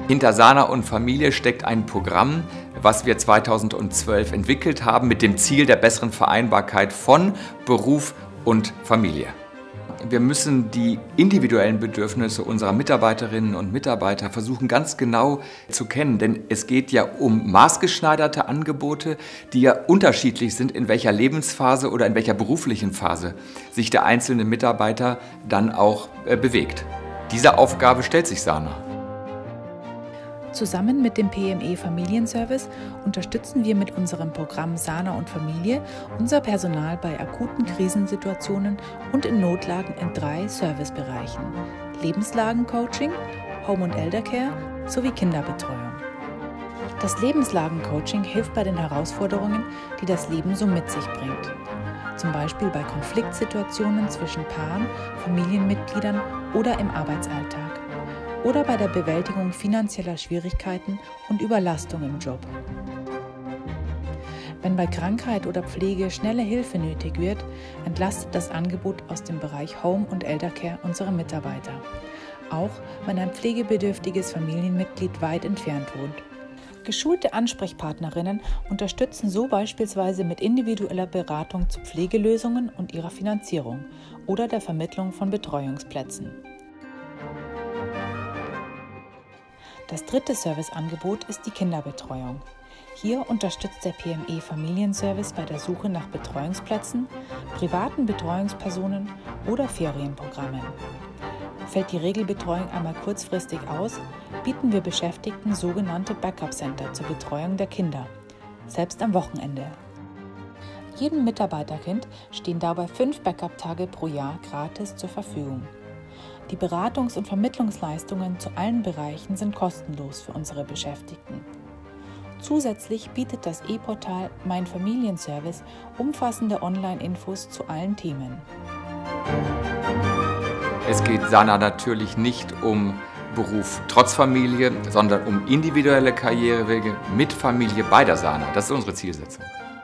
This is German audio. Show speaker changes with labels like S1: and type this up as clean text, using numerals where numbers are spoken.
S1: Hinter Sana und Familie steckt ein Programm, was wir 2012 entwickelt haben, mit dem Ziel der besseren Vereinbarkeit von Beruf und Familie. Wir müssen die individuellen Bedürfnisse unserer Mitarbeiterinnen und Mitarbeiter versuchen ganz genau zu kennen, denn es geht ja um maßgeschneiderte Angebote, die ja unterschiedlich sind, in welcher Lebensphase oder in welcher beruflichen Phase sich der einzelne Mitarbeiter dann auch bewegt. Dieser Aufgabe stellt sich Sana.
S2: Zusammen mit dem PME Familienservice unterstützen wir mit unserem Programm Sana und Familie unser Personal bei akuten Krisensituationen und in Notlagen in 3 Servicebereichen: Lebenslagencoaching, Home- und Eldercare sowie Kinderbetreuung. Das Lebenslagencoaching hilft bei den Herausforderungen, die das Leben so mit sich bringt. Zum Beispiel bei Konfliktsituationen zwischen Paaren, Familienmitgliedern oder im Arbeitsalltag. Oder bei der Bewältigung finanzieller Schwierigkeiten und Überlastung im Job. Wenn bei Krankheit oder Pflege schnelle Hilfe nötig wird, entlastet das Angebot aus dem Bereich Home- und Eldercare unsere Mitarbeiter. Auch wenn ein pflegebedürftiges Familienmitglied weit entfernt wohnt. Geschulte Ansprechpartnerinnen unterstützen so beispielsweise mit individueller Beratung zu Pflegelösungen und ihrer Finanzierung oder der Vermittlung von Betreuungsplätzen. Das dritte Serviceangebot ist die Kinderbetreuung. Hier unterstützt der PME Familienservice bei der Suche nach Betreuungsplätzen, privaten Betreuungspersonen oder Ferienprogrammen. Fällt die Regelbetreuung einmal kurzfristig aus, bieten wir Beschäftigten sogenannte Backup-Center zur Betreuung der Kinder, selbst am Wochenende. Jedem Mitarbeiterkind stehen dabei 5 Backup-Tage pro Jahr gratis zur Verfügung. Die Beratungs- und Vermittlungsleistungen zu allen Bereichen sind kostenlos für unsere Beschäftigten. Zusätzlich bietet das E-Portal Mein Familienservice umfassende Online-Infos zu allen Themen.
S1: Es geht Sana natürlich nicht um Beruf trotz Familie, sondern um individuelle Karrierewege mit Familie bei der Sana. Das ist unsere Zielsetzung.